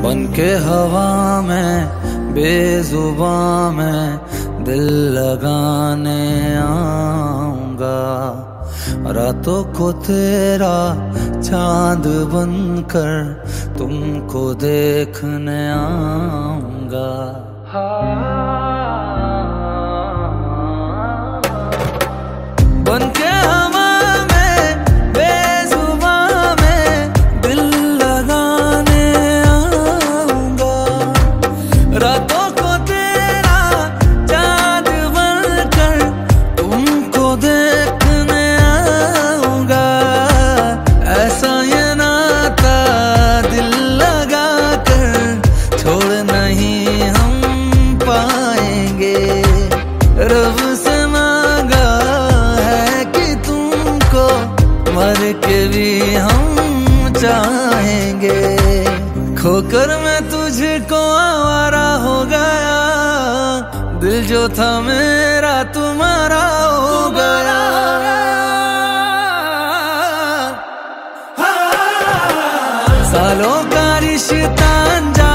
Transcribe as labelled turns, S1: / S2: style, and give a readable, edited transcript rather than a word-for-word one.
S1: बन के हवा में बेजुबां में दिल लगाने आऊंगा। रातों को तेरा चांद बनकर तुमको देखने आऊंगा। बन के हवा में बेजुबां में दिल लगाने आऊंगा। रातों को तेरा चांद बनकर तुमको देखने आऊंगा। ऐसा ये नाता दिल लगा कर छोड़ नहीं हम पाएंगे। रब से मांगा है कि तुमको मर के भी हम चाहेंगे। खोकर मैं तुझको आवारा हो गया, दिल जो था मेरा तुम्हारा हो गया। सालों का रिश्ता